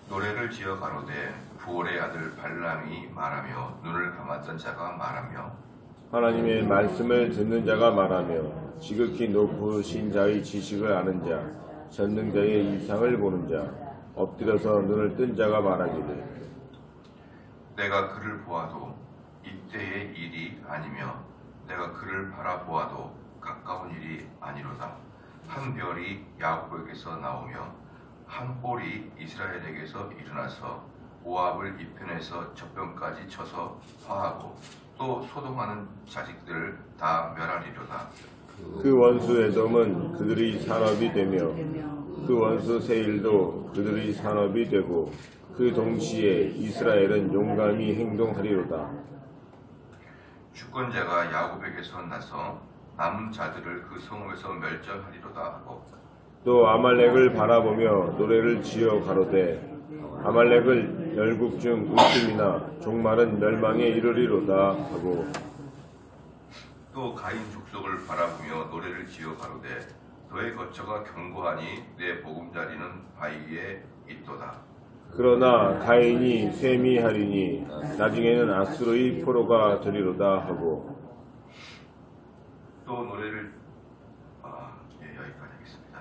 노래를 지어 가로되 부올의 아들 발람이 말하며 눈을 감았던 자가 말하며 하나님의 말씀을 듣는 자가 말하며 지극히 높으신 자의 지식을 아는 자 전능자의 이상을 보는 자 엎드려서 눈을 뜬 자가 말하기를 내가 그를 보아도 이때의 일이 아니며 내가 그를 바라보아도 가까운 일이 아니로다. 한 별이 야곱에게서 나오며 한 뿔이 이스라엘에게서 일어나서 모압을 이편에서 저편까지 쳐서 화하고 또 소동하는 자식들을 다 멸하리로다. 그 원수 에돔은 그들의 산업이 되며 그 원수 세일도 그들의 산업이 되고 그 동시에 이스라엘은 용감히 행동하리로다. 주권자가 야곱에게서 나서 남은 자들을 그 성읍에서 멸절하리로다 하고 또 아말렉을 바라보며 노래를 지어 가로되 아말렉을 열국 중 웃음이나 종말은 멸망에 이르리로다 하고 또 가인 족속을 바라보며 노래를 지어 가로되 너의 거처가 견고하니 내 보금자리는 바위에 있도다. 그러나 가인이 셈이 하리니 나중에는 아수르의 포로가 되리로다 하고 또 노래를 여기까지 하겠습니다.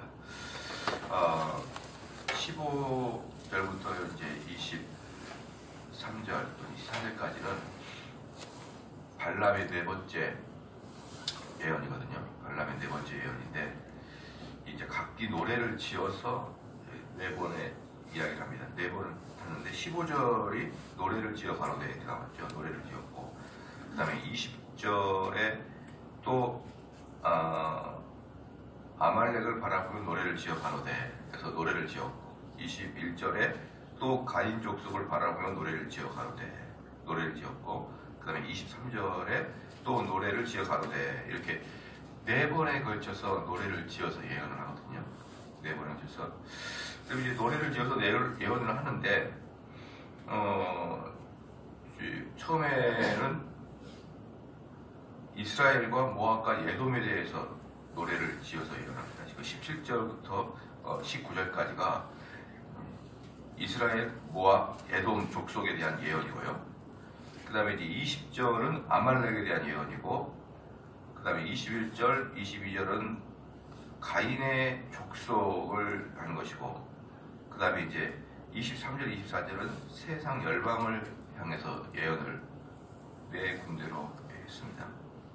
15절부터 이제 23절 또 24절까지는 발람의 네 번째 예언이거든요. 발람의 네 번째 예언인데 이제 각기 노래를 지어서 네 번의 이야기를 합니다. 네 번을 하는데 15절이 노래를 지어 가로되 나왔죠. 노래를 지었고 그 다음에 20절에 또 아말렉을 바라보며 노래를 지어 가로되 그래서 노래를 지었고 21절에 또 가인 족속을 바라보며 노래를 지어 가로되 노래를 지었고 그 다음에 23절에 또 노래를 지어 가로되 이렇게 네 번에 걸쳐서 노래를 지어서 예언을 하거든요. 네 번에 걸쳐서 그럼 이제 노래를 지어서 예언을 하는데 처음에는 이스라엘과 모압과 에돔에 대해서 노래를 지어서 예언합니다. 지금 17절부터 19절까지가 이스라엘, 모압, 에돔 족속에 대한 예언이고요. 그 다음에 이제 20절은 아말렉에 대한 예언이고 그 다음에 21절, 22절은 가인의 족속을 하는 것이고 그 다음에 이제 23절, 24절은 세상 열방을 향해서 예언을 네 군데로 했습니다.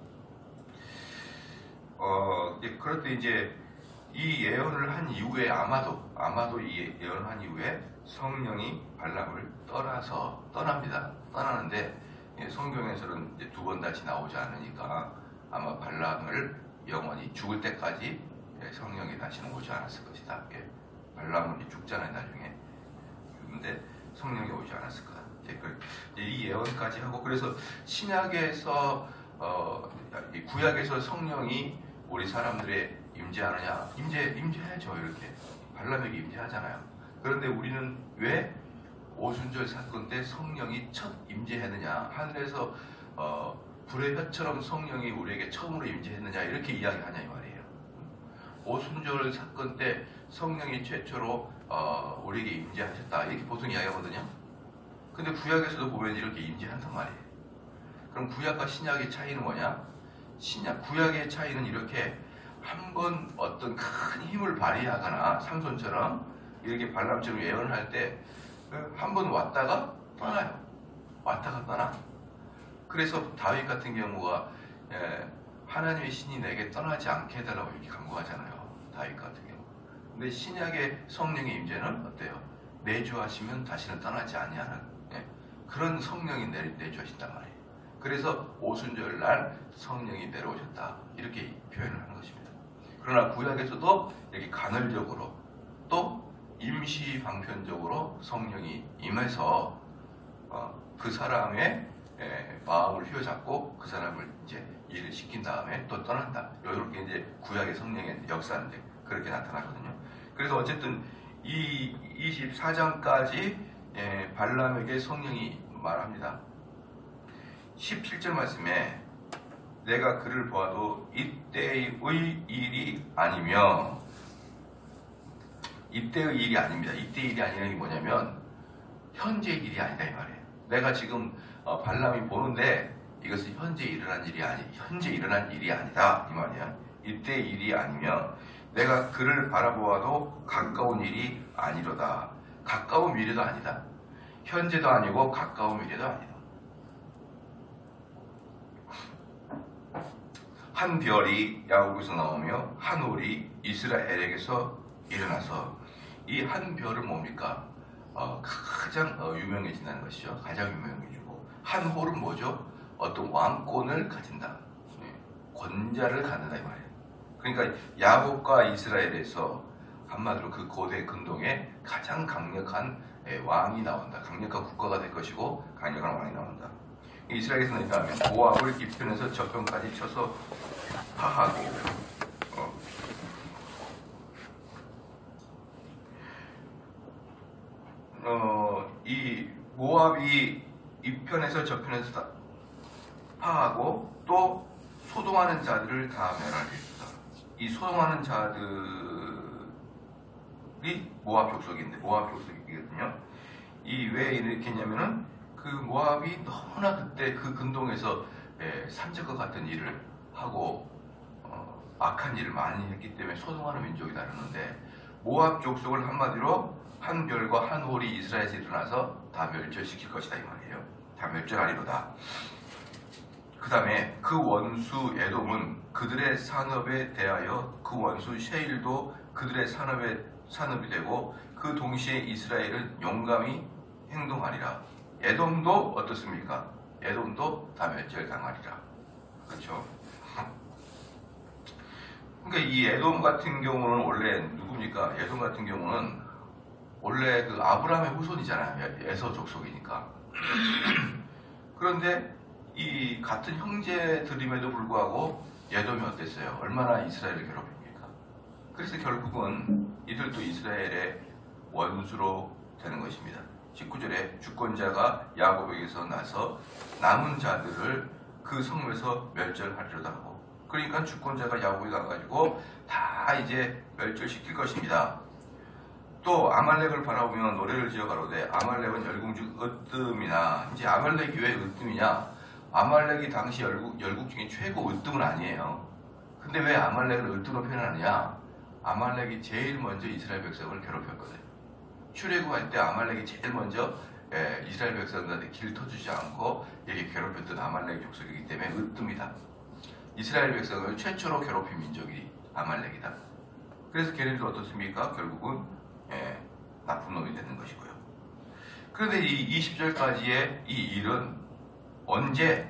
그럴 때 이제 이 예언을 한 이후에 아마도 이 예언을 한 이후에 성령이 발람을 떠납니다. 떠나는데 성경에서는 이제 두 번 다시 나오지 않으니까 아마 발람을 영원히 죽을 때까지 성령이 다시는 오지 않았을 것이다. 발람은 죽잖아요 나중에. 근데 성령이 오지 않았을 거다. 이 예언까지 하고 그래서 신약에서 구약에서 성령이 우리 사람들의 임재하느냐? 임재하죠. 이렇게 발람에게 임재하잖아요. 그런데 우리는 왜 오순절 사건 때 성령이 첫 임재했느냐? 하늘에서 불의 혀처럼 성령이 우리에게 처음으로 임재했느냐? 이렇게 이야기하냐 이 말이에요. 오순절 사건 때 성령이 최초로 우리에게 임재하셨다. 이렇게 보통 이야기하거든요. 근데 구약에서도 보면 이렇게 임재한단 말이에요. 그럼 구약과 신약의 차이는 뭐냐? 구약의 차이는 이렇게 한번 어떤 큰 힘을 발휘하거나 삼손처럼 이렇게 발람처럼 예언을 할 때 한 번 왔다가 떠나요. 왔다가 떠나. 그래서 다윗 같은 경우가 하나님의 신이 내게 떠나지 않게 해달라고 이렇게 간구하잖아요. 다윗 같은 경우. 근데 신약의 성령의 임재는 어때요? 내주하시면 다시는 떠나지 아니하는 그런 성령이 내주하신단 말이에요. 그래서 오순절 날 성령이 내려오셨다. 이렇게 표현을 하는 것입니다. 그러나 구약에서도 이렇게 간헐적으로 또 임시 방편적으로 성령이 임해서 그 사람의 마음을 휘어잡고 그 사람을 이제 일을 시킨 다음에 또 떠난다. 이렇게 이제 구약의 성령의 역사는 이제 그렇게 나타나거든요. 그래서 어쨌든 이 24장까지 발람에게 성령이 말합니다. 17절 말씀에 내가 그를 보아도 이때의 일이 아니며 이때의 일이 아닙니다. 이때의 일이 아니라는 게 뭐냐면 현재 일이 아니다 이 말이에요. 내가 지금 발람이 보는데 이것은 현재 일어난 일이 아니다 이 말이야. 이때 일이 아니면 내가 그를 바라보아도 가까운 일이 아니로다. 가까운 미래도 아니다. 현재도 아니고 가까운 미래도 아니다. 한 별이 야곱에서 나오며 한 홀이 이스라엘에게서 일어나서, 이 한 별은 뭡니까? 가장 유명해진다는 것이죠. 가장 유명해지고, 한 홀은 뭐죠? 어떤 왕권을 가진다. 권자를 갖는다 이 말이에요. 그러니까 야곱과 이스라엘에서 한마디로 그 고대 근동에 가장 강력한 왕이 나온다. 강력한 국가가 될 것이고 강력한 왕이 나온다. 이스라엘에서는 일단 모압을 이편에서 저편까지 쳐서 파하고, 이 모압이 이편에서 저편에서 다 파하고 또 소동하는 자들을 다 멸하리로다. 이 소동하는 자들이 모압 족속이거든요. 이 왜 이렇게 했냐면은 그 모압이 너무나 그때 그 근동에서 산적과 같은 일을 하고 악한 일을 많이 했기 때문에 소동하는 민족이다 그러는데, 모압 족속을 한마디로 한 별과 한 홀이 이스라엘에서 일어나서 다 멸절시킬 것이다 이 말이에요. 다 멸절하리로다. 그 다음에 그 원수 에돔은 그들의 산업에 대하여 그 원수 셰일도 그들의 산업이 되고 그 동시에 이스라엘은 용감히 행동하리라. 에돔도 어떻습니까? 에돔도 다 멸절당하리라. 그렇죠? 그러니까 이 에돔 같은 경우는 원래 누굽니까? 에돔 같은 경우는 원래 그 아브라함의 후손이잖아요. 에서 족속이니까. 그런데 이 같은 형제들임에도 불구하고 에돔이 어땠어요? 얼마나 이스라엘을 괴롭힙니까? 그래서 결국은 이들도 이스라엘의 원수로 되는 것입니다. 19절에 주권자가 야곱에게서 나서 남은 자들을 그 성에서 멸절하리로다 하고, 그러니까 주권자가 야곱에 가가지고 다 이제 멸절시킬 것입니다. 또 아말렉을 바라보면 노래를 지어 가로되 아말렉은 열국 중 으뜸이나. 이제 아말렉이 왜 으뜸이냐? 아말렉이 당시 열국 중에 최고 으뜸은 아니에요. 근데 왜 아말렉을 으뜸으로 표현하느냐? 아말렉이 제일 먼저 이스라엘 백성을 괴롭혔거든요. 출애굽할 때 아말렉이 제일 먼저 이스라엘 백성들한테 길 터주지 않고 이렇게 괴롭혔던 아말렉 족속이기 때문에 으뜸이다. 이스라엘 백성을 최초로 괴롭힌 민족이 아말렉이다. 그래서 걔네들 어떻습니까? 결국은 나쁜 놈이 되는 것이고요. 그런데 이 20절까지의 이 일은 언제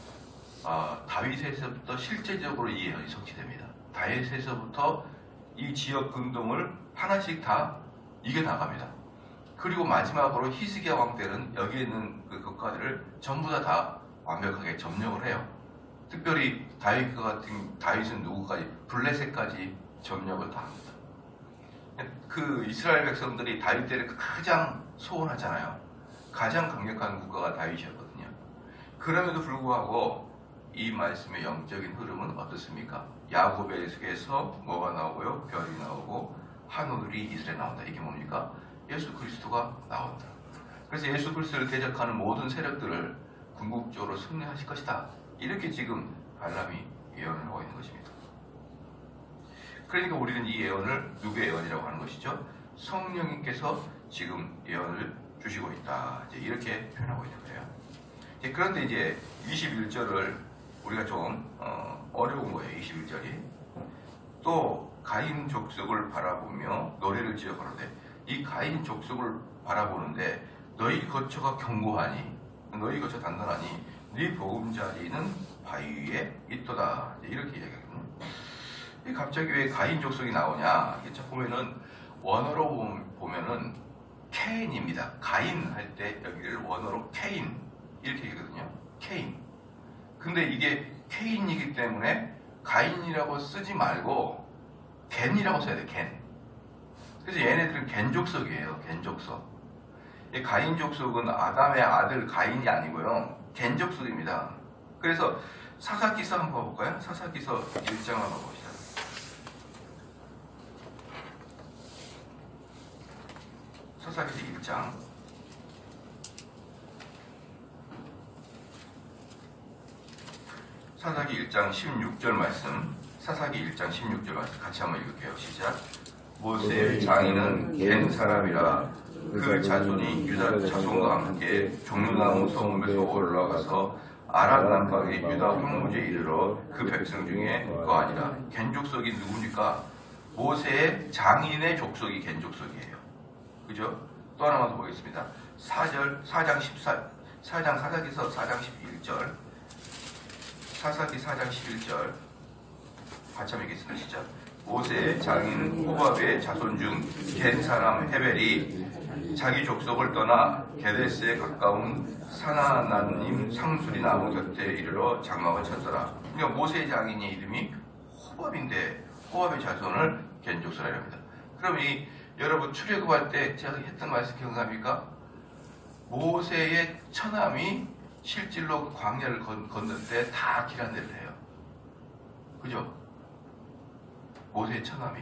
다윗에서부터 실제적으로 이 예언이 성취됩니다. 다윗에서부터 이 지역 근동을 하나씩 다 이겨나갑니다. 그리고 마지막으로 히스기야 왕 때는 여기에 있는 그 국가들을 전부 다 완벽하게 점령을 해요. 특별히 다윗은 누구까지? 블레셋까지 점령을 다 합니다. 그 이스라엘 백성들이 다윗 때를 가장 소원하잖아요. 가장 강력한 국가가 다윗이었거든요. 그럼에도 불구하고 이 말씀의 영적인 흐름은 어떻습니까? 야곱에게서 뭐가 나오고요? 별이 나오고 하늘이 이스라엘에 나온다. 이게 뭡니까? 예수 그리스도가 나온다. 그래서 예수 그리스도를 대적하는 모든 세력들을 궁극적으로 승리하실 것이다. 이렇게 지금 발람이 예언을 하고 있는 것입니다. 그러니까 우리는 이 예언을 누구의 예언이라고 하는 것이죠? 성령님께서 지금 예언을 주시고 있다. 이제 이렇게 표현하고 있는 거예요. 그런데 이제 21절을 우리가 좀 어려운 거예요. 21절이. 또 가인 족속을 바라보며 노래를 지어 가로되, 이 가인 족속을 바라보는데 너희 거처가 견고하니, 너희 거처 단단하니 네 보금자리는 바위 위에 있도다. 이렇게 이야기하거든요. 갑자기 왜 가인 족속이 나오냐? 자 보면은 원어로 보면은 케인입니다. 가인 할 때 여기를 원어로 케인 이렇게 얘기하거든요. 케인. 근데 이게 케인이기 때문에 가인이라고 쓰지 말고 겐이라고 써야 돼. 겐. 그래서 얘네들은 겐족속이에요. 겐족속. 이 가인 족속은 아담의 아들 가인이 아니고요. 겐족속입니다. 그래서 사사기서 한번 볼까요? 사사기서 1장 한번 봅시다. 사사기서 1장 사사기 1장 16절 말씀, 사사기 1장 16절 말씀 같이 한번 읽을게요. 시작. 모세의 장인은 겐 사람이라 그 자손이 유다 자손과 함께 종려나무 성읍에서 올라가서 아랍 남방의 유다 황무지에 이르러 그 백성 중에 거하니라. 겐 족속이 누굽니까? 모세의 장인의 족속이 겐 족속이에요. 그죠? 또 하나만 더 보겠습니다. 4장에서 4장 11절, 사사기 4장 11절 같이 한번 읽겠습니다. 시작. 모세의 장인 호밥의 자손 중 겐 사람 헤벨이 자기 족속을 떠나 게데스에 가까운 사나나님 상수리 나무 곁에 이르러 장막을 쳤더라. 그러니까 모세의 장인의 이름이 호밥인데 호밥의 자손을 겐 족속이라고 합니다. 그럼 이 여러분 출애굽할 때 제가 했던 말씀 기억납니까? 모세의 처남이 실질로 광야를 건널 때 다 길 안내를 해요. 그죠? 모세의 처남이.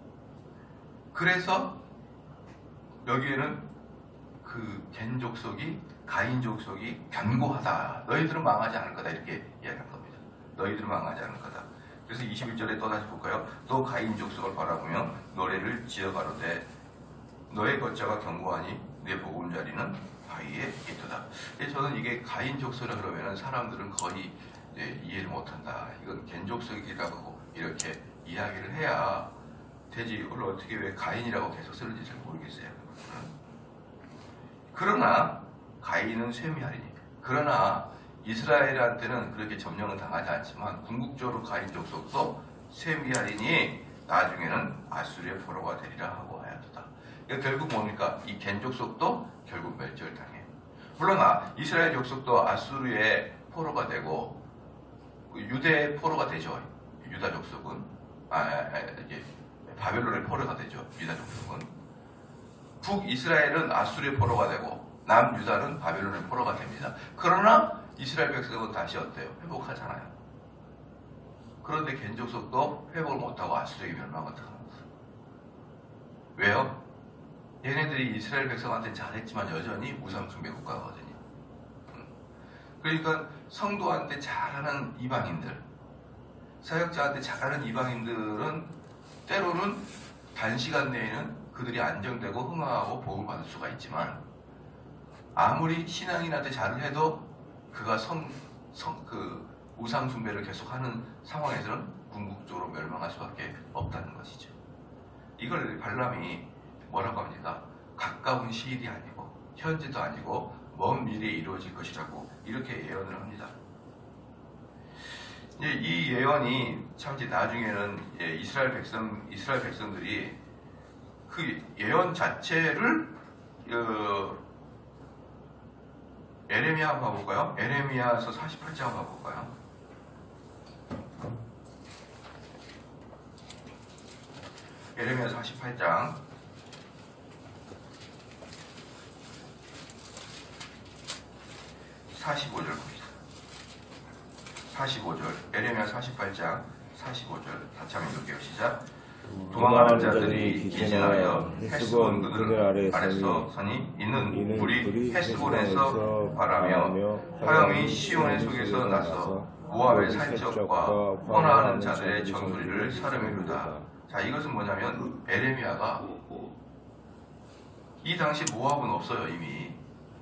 그래서 여기에는 그 겐 족속이 가인 족속이 견고하다. 너희들은 망하지 않을 거다. 이렇게 이야기한 겁니다. 너희들은 망하지 않을 거다. 그래서 21절에 또다시 볼까요? 또 가인 족속을 바라보며 노래를 지어가로되 너의 거처가 견고하니 내 보금자리는 바위에 있도다. 저는 이게 가인 족속이라 그러면은 사람들은 거의 이해를 못한다. 이건 겐 족속이라고 이렇게 이야기를 해야 되지. 이걸 어떻게 왜 가인이라고 계속 쓰는지 잘 모르겠어요. 그러나 가인은 셈이 아니니. 그러나 이스라엘한테는 그렇게 점령은 당하지 않지만 궁극적으로 가인 족속도 셈이 아니니 나중에는 아수르의 포로가 되리라 하고 하였도다. 그러니까 결국 뭡니까? 이 겐 족속도 결국 멸절을 당해요. 물론 이스라엘 족속도 아수르의 포로가 되고 유대의 포로가 되죠. 유다 족속은 이제 바벨론의 포로가 되죠. 유다 족속은. 북이스라엘은 아수르의 포로가 되고 남유다는 바벨론의 포로가 됩니다. 그러나 이스라엘 백성은 다시 어때요? 회복하잖아요. 그런데 겐 족속도 회복을 못하고 아수르에게 멸망을 당합니다. 왜요? 얘네들이 이스라엘 백성한테 잘했지만 여전히 우상숭배 국가거든요. 그러니까 성도한테 잘하는 이방인들, 사역자한테 잘하는 이방인들은 때로는 단시간 내에는 그들이 안정되고 흥황하고 복을 받을 수가 있지만 아무리 신앙인한테 잘을 해도 그가 우상숭배를 계속하는 상황에서는 궁극적으로 멸망할 수밖에 없다는 것이죠. 이걸 발람이 뭐라고 합니까? 가까운 시일이 아니고 현재도 아니고 먼 미래에 이루어질 것이라고 이렇게 예언을 합니다. 이 예언이 참 이제 나중에는 이스라엘 백성들이 그 예언 자체를 에레미야 한번 봐볼까요? 에레미야서 48장 한번 봐볼까요? 에레미야 48장 45절 봅니다. 45절 에레미야 48장 45절 같이 한번 읽을게요. 시작. 도망하는 자들이 기진하여 헤스본 그늘 아래서 서니 이는 불이 헤스본에서 바라며 화염이 시온의 속에서 나서 모압의 산적과 혼화하는 자들의 정소리를 사르미루다. 자, 이것은 뭐냐면 에레미야가 이 당시 모압은 없어요. 이미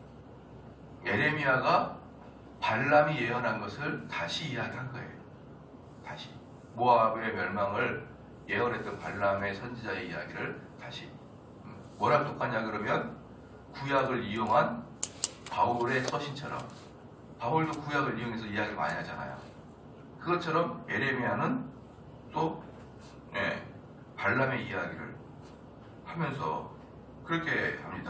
에레미야가 발람이 예언한 것을 다시 이야기한 거예요. 다시 모압의 멸망을 예언했던 발람의 선지자의 이야기를 다시 뭐랑 똑같냐 그러면 구약을 이용한 바울의 서신처럼 바울도 구약을 이용해서 이야기를 많이 하잖아요. 그것처럼 에레미야는 또 발람의 이야기를 하면서 그렇게 합니다.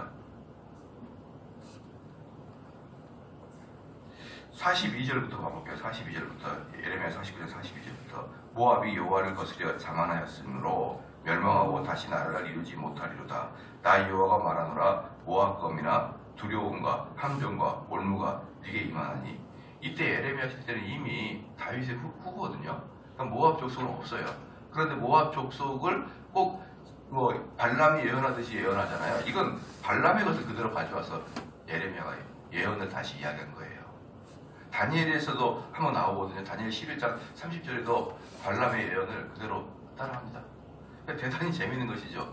42절부터 가볼게요. 42절부터 에레미야 49절 42절부터 모압이 여호와를 거스려 자만하였으므로 멸망하고 다시 나라를 이루지 못하리로다. 나 여호와가 말하노라. 모압 검이나 두려움과 함정과 올무가 네게 임하나니. 이때 에레미야 시대는 이미 다윗의 후거든요. 그러니까 모압 족속은 없어요. 그런데 모압 족속을 꼭 발람이 예언하듯이 예언하잖아요. 이건 발람의 것을 그대로 가져와서 에레미야가 예언을 다시 이야기한 거예요. 다니엘에서도 한번 나오거든요. 다니엘 11장 30절에도 발람의 예언을 그대로 따라합니다. 그러니까 대단히 재밌는 것이죠.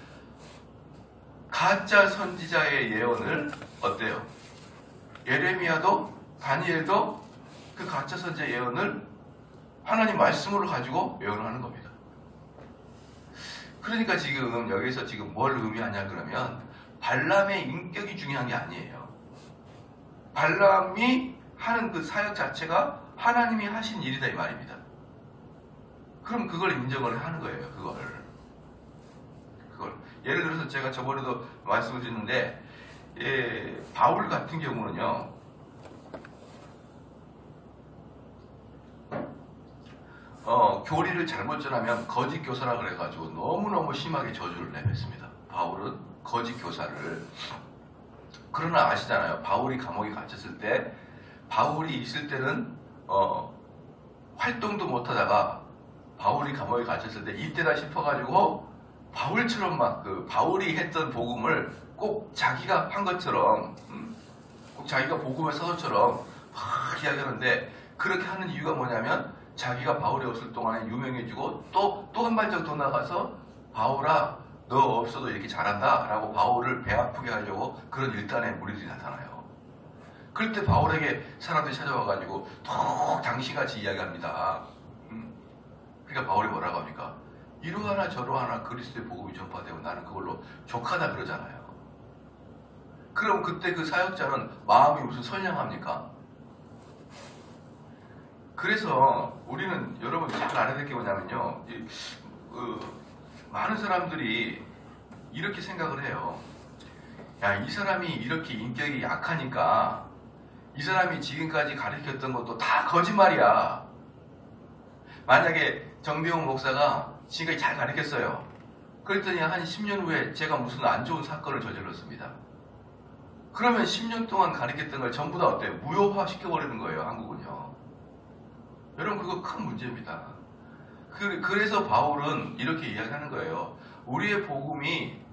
가짜 선지자의 예언을 어때요? 예레미야도 다니엘도 그 가짜 선지자 예언을 하나님 말씀으로 가지고 예언을 하는 겁니다. 그러니까 지금 여기서 지금 뭘 의미하냐 그러면 발람의 인격이 중요한 게 아니에요. 발람이 하는 그 사역 자체가 하나님이 하신 일이다 이 말입니다. 그럼 그걸 인정을 하는 거예요. 그걸 예를 들어서 제가 저번에도 말씀을 드렸는데 바울 같은 경우는요. 교리를 잘못 전하면 거짓 교사라 그래가지고 너무너무 심하게 저주를 내뱉습니다. 바울은 거짓 교사를. 그러나 아시잖아요. 바울이 감옥에 갇혔을 때 바울이 있을 때는 활동도 못하다가 바울이 감옥에 갇혔을 때 이때다 싶어가지고 바울처럼 막 그 바울이 했던 복음을 꼭 자기가 한 것처럼 꼭 자기가 복음의 사도처럼 막 이야기하는데 그렇게 하는 이유가 뭐냐면 자기가 바울이 없을 동안에 유명해지고 또 한 발짝 더 나가서 바울아 너 없어도 이렇게 잘한다 라고 바울을 배 아프게 하려고 그런 일단의 무리들이 나타나요. 그럴 때 바울에게 사람들이 찾아와가지고 더 당신같이 이야기합니다. 그러니까 바울이 뭐라고 합니까? 이러하나 저러하나 그리스도의 복음이 전파되고 나는 그걸로 족하다 그러잖아요. 그럼 그때 그 사역자는 마음이 무슨 선량합니까? 그래서 우리는 여러분 잘 알아야 될 게 뭐냐면요. 많은 사람들이 이렇게 생각을 해요. 야, 이 사람이 이렇게 인격이 약하니까 이 사람이 지금까지 가르쳤던 것도 다 거짓말이야. 만약에 정대용 목사가 지금까지 잘 가르쳤어요. 그랬더니 한 10년 후에 제가 무슨 안 좋은 사건을 저질렀습니다. 그러면 10년 동안 가르쳤던 걸 전부 다 어때요? 무효화 시켜버리는 거예요, 한국은요. 여러분, 그거 큰 문제입니다. 그래서 바울은 이렇게 이야기하는 거예요. 우리의 복음이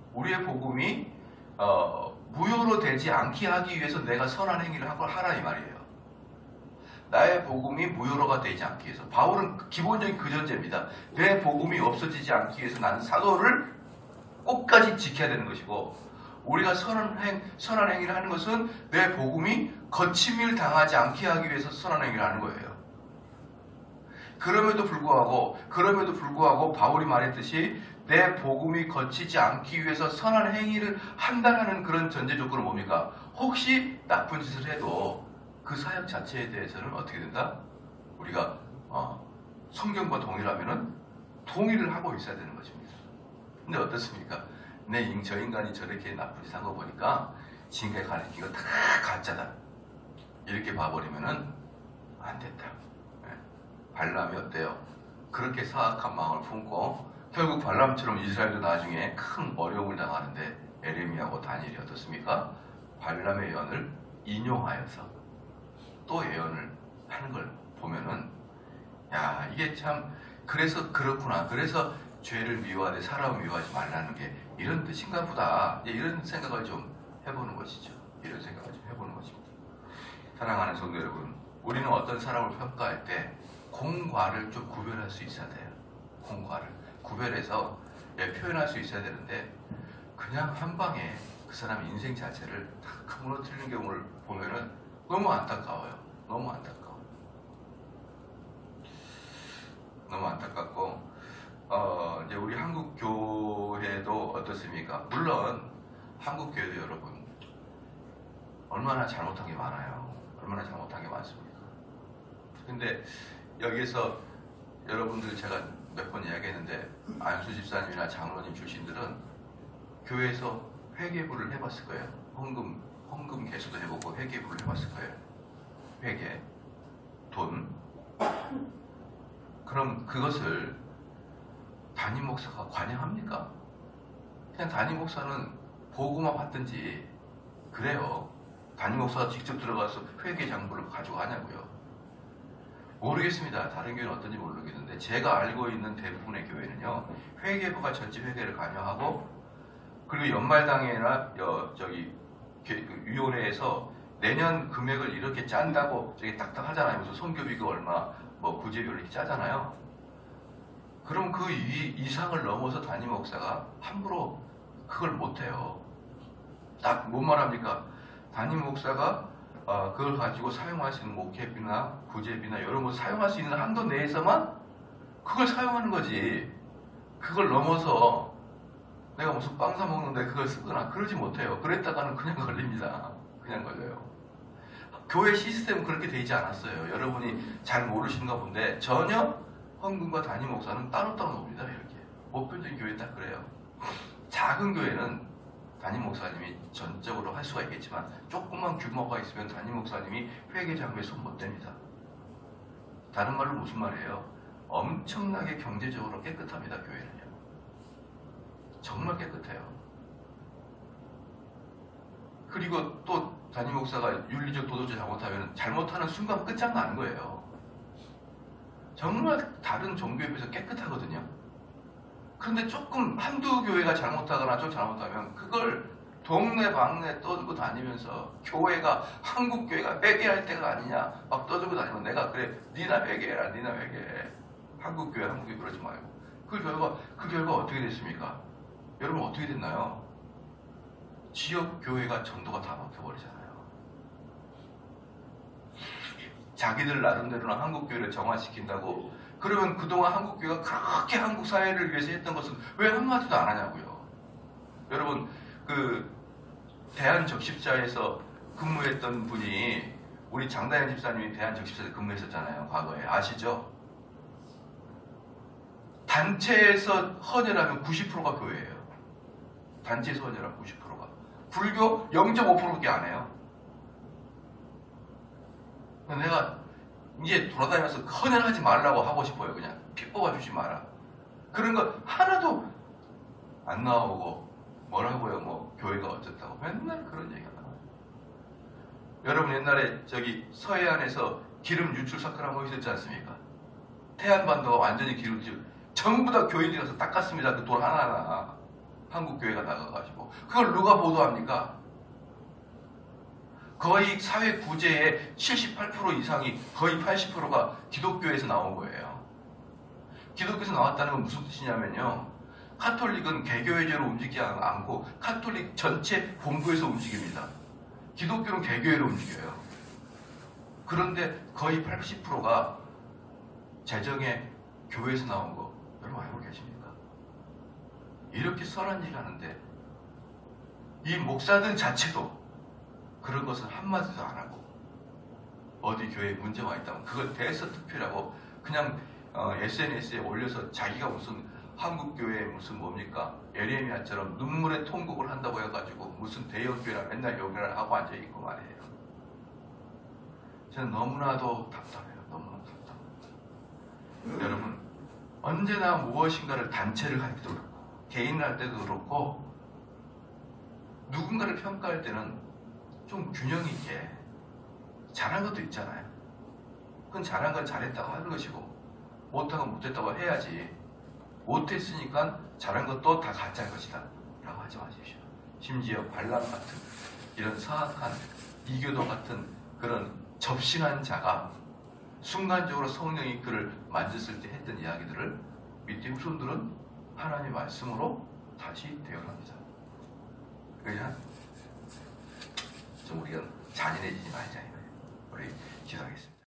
무효로 되지 않게 하기 위해서 내가 선한 행위를 하라 이 말이에요. 나의 복음이 무효로가 되지 않기 위해서. 바울은 기본적인 그 전제입니다. 내 복음이 없어지지 않기 위해서 나는 사도를 끝까지 지켜야 되는 것이고, 우리가 선한 행위를 하는 것은 내 복음이 거침을 당하지 않게 하기 위해서 선한 행위를 하는 거예요. 그럼에도 불구하고 바울이 말했듯이 내 복음이 거치지 않기 위해서 선한 행위를 한다는 그런 전제 조건은 뭡니까? 혹시 나쁜 짓을 해도 그 사역 자체에 대해서는 어떻게 된다? 우리가 성경과 동일하면은 동의를 하고 있어야 되는 것입니다. 근데 어떻습니까? 저 인간이 저렇게 나쁜 짓 한 거 보니까 지금까지 가르친 거 다 가짜다. 이렇게 봐버리면은 안 된다. 발람이 어때요? 그렇게 사악한 마음을 품고 결국 발람처럼 이스라엘도 나중에 큰 어려움을 당하는데 에레미야하고 다니엘이 어떻습니까? 발람의 예언을 인용하여서 또 예언을 하는 걸 보면은 야, 이게 참 그래서 그렇구나. 그래서 죄를 미워하되 사람을 미워하지 말라는 게 이런 뜻인가 보다. 이런 생각을 좀 해보는 것이죠. 이런 생각을 좀 해보는 것입니다. 사랑하는 성도 여러분, 우리는 어떤 사람을 평가할 때 공과를 좀 구별할 수 있어야 돼요. 공과를 구별해서 표현할 수 있어야 되는데 그냥 한 방에 그 사람의 인생 자체를 다 무너뜨리는 경우를 보면은 너무 안타까워요. 너무 안타깝고 이제 우리 한국 교회도 어떻습니까? 물론 한국 교회도 여러분 얼마나 잘못한 게 많아요. 얼마나 잘못한 게 많습니까? 근데 여기에서 여러분들 제가 몇 번 이야기했는데 안수 집사님이나 장로님 출신들은 교회에서 회계부를 해봤을 거예요. 헌금 개수도 해보고 회계부를 해봤을 거예요. 회계, 돈. 그럼 그것을 담임 목사가 관여합니까? 그냥 담임 목사는 보고만 받든지 그래요. 담임 목사가 직접 들어가서 회계 장부를 가지고 가냐고요. 모르겠습니다. 다른 교회는 어떤지 모르겠는데 제가 알고 있는 대부분의 교회는요. 회계부가 전체 회계를 관여하고 그리고 연말당회나 위원회에서 내년 금액을 이렇게 짠다고 저기 딱딱 하잖아요. 무슨 손교비가 얼마, 뭐 구제비 이렇게 짜잖아요. 그럼 그 이상을 넘어서 담임 목사가 함부로 그걸 못해요. 딱 뭔 말합니까? 담임 목사가 그걸 가지고 사용할 수 있는 목회비나 구제비나 이런 거 사용할 수 있는 한도 내에서만 그걸 사용하는 거지. 그걸 넘어서 내가 무슨 빵 사 먹는데 그걸 쓰거나 그러지 못해요. 그랬다가는 그냥 걸립니다. 그냥 걸려요. 교회 시스템은 그렇게 되지 않았어요. 여러분이 잘 모르시는가 본데 전혀 헌금과 담임 목사는 따로따로 놉니다. 이렇게. 보편적인 교회 딱 그래요. 작은 교회는 담임 목사님이 전적으로 할 수가 있겠지만 조금만 규모가 있으면 담임 목사님이 회계장부에 손 못 댑니다. 다른 말로 무슨 말이에요? 엄청나게 경제적으로 깨끗합니다. 교회는요. 정말 깨끗해요. 그리고 또 담임 목사가 윤리적 도덕적 잘못하는 순간 끝장나는 거예요. 정말 다른 종교에 비해서 깨끗하거든요. 그런데 조금 한두 교회가 잘못하거나 좀 잘못하면 그걸 동네 방네 떠들고 다니면서 교회가 한국 교회가 회개할 때가 아니냐 막 떠들고 다니면 내가 그래 니나 회개해라 니나 회개해. 한국 교회 그러지 말고 그 결과 어떻게 됐습니까? 여러분 어떻게 됐나요? 지역 교회가 전도가 다 막혀버리잖아요. 자기들 나름대로는 한국 교회를 정화시킨다고 그러면 그동안 한국 교회가 그렇게 한국 사회를 위해서 했던 것은 왜 한마디도 안 하냐고요. 여러분 그 대한적십자에서 근무했던 분이 우리 장다현 집사님이 대한적십자에서 근무했었잖아요. 과거에 아시죠? 단체에서 헌혈하면 90%가 교회예요. 단체에서 헌혈하면 90%가. 불교 0.5%밖에 안 해요. 내가 이제 돌아다니면서 헌혈하지 말라고 하고 싶어요. 그냥 피 뽑아주지 마라. 그런 거 하나도 안 나오고 뭐라고요? 뭐 교회가 어쨌다고 맨날 그런 얘기가 나와요. 여러분 옛날에 저기 서해안에서 기름 유출 사건 한번 있었지 않습니까? 태안반도가 완전히 기름 유출 전부 다 교인들이 가서 닦았습니다. 그 돌 하나하나 한국 교회가 나가가지고 그걸 누가 보도합니까? 거의 사회 구제의 78% 이상이 거의 80%가 기독교에서 나온 거예요. 기독교에서 나왔다는 건 무슨 뜻이냐면요. 카톨릭은 개교회제로 움직이지 않고 카톨릭 전체 본부에서 움직입니다. 기독교는 개교회로 움직여요. 그런데 거의 80%가 재정에 교회에서 나온 거 여러분 알고 계십니까? 이렇게 선한 일 하는데 이 목사들 자체도 그런 것은 한마디도 안 하고 어디 교회에 문제가 있다면 그걸 대서특필하고 그냥 SNS에 올려서 자기가 무슨 한국교회 무슨 뭡니까 에레미야처럼 눈물의 통곡을 한다고 해가지고 무슨 대형교회나 맨날 욕을 하고 앉아있고 말이에요. 저는 너무나도 답답해요. 너무나도 답답해요. 여러분 언제나 무엇인가를 단체를 할 때도 그렇고 개인을 할 때도 그렇고 누군가를 평가할 때는 좀 균형 있게 잘한 것도 있잖아요. 그건 잘한 건 잘했다고 하는 것이고 못한 건 못했다고 해야지. 못했으니까 잘한 것도 다 가짜일 것이다 라고 하지 마십시오. 심지어 발람 같은 이런 사악한 이교도 같은 그런 접신한 자가 순간적으로 성령이 그를 만졌을 때 했던 이야기들을 밑에 후손들은 하나님의 말씀으로 다시 대응합니다. 그냥 좀 우리가 잔인해지지 말자 이거예요. 우리 기도하겠습니다.